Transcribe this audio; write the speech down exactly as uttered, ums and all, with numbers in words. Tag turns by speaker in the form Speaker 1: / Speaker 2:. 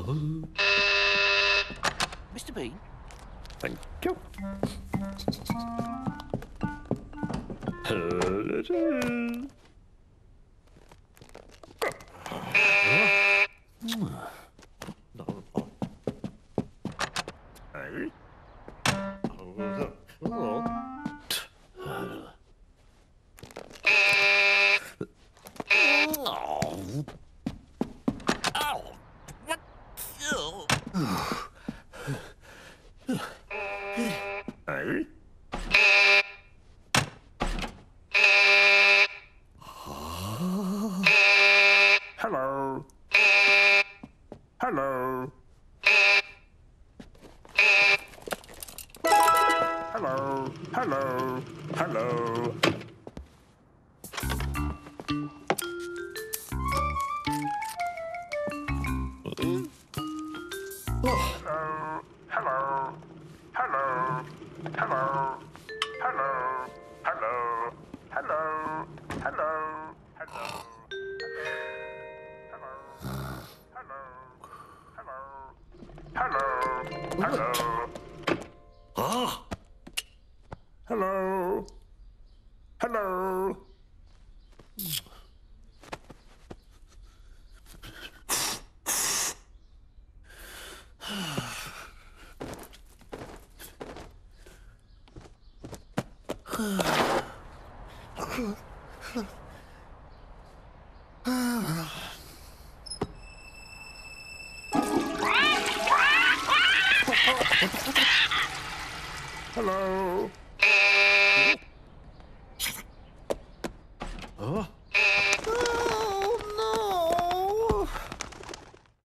Speaker 1: Mister Bean?
Speaker 2: Thank you. Hello. Hello. Hello. Hello. Hello. Hello. Hello. Hello. Hello. Hello. Hello. Hello. Hello. Hello. Hello. Hello. Ah. Hello. Hello. Hello. Huh?